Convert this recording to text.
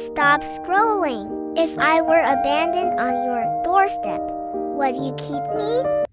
Stop scrolling. If I were abandoned on your doorstep, would you keep me?